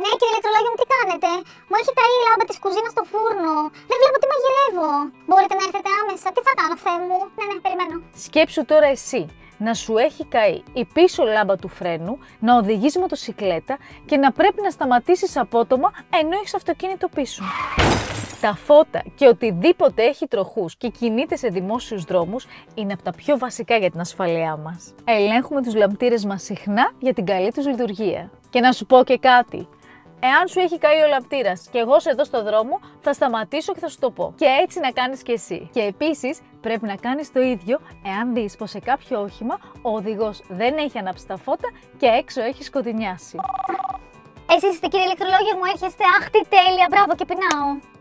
Ναι, κύριε ηλεκτρολόγιο μου, τι κάνετε? Μου έχει καεί η λάμπα της κουζίνας στο φούρνο. Δεν βλέπω τι μαγειρεύω. Μπορείτε να έρθετε άμεσα? Τι θα κάνω, Θεέ μου? Ναι, περιμένω. Σκέψου τώρα εσύ να σου έχει καεί η πίσω λάμπα του φρένου, να οδηγείς μοτοσικλέτα και να πρέπει να σταματήσεις απότομα ενώ έχεις αυτοκίνητο πίσω. Τα φώτα και οτιδήποτε έχει τροχούς και κινείται σε δημόσιους δρόμους είναι από τα πιο βασικά για την ασφαλειά μας. Ελέγχουμε τους λαμπτήρες μας συχνά για την καλή τους λειτουργία. Και να σου πω και κάτι. Εάν σου έχει καεί ο λαμπτήρας και εγώ σε εδώ στο δρόμο, θα σταματήσω και θα σου το πω. Και έτσι να κάνεις και εσύ. Και επίσης πρέπει να κάνεις το ίδιο εάν δεις πως σε κάποιο όχημα ο οδηγός δεν έχει ανάψει τα φώτα και έξω έχει σκοτεινιάσει. Εσείς είστε, κύριε ηλεκτρολόγιο μου, έρχεστε? Αχ, τι τέλεια, μπράβο, και πεινάω.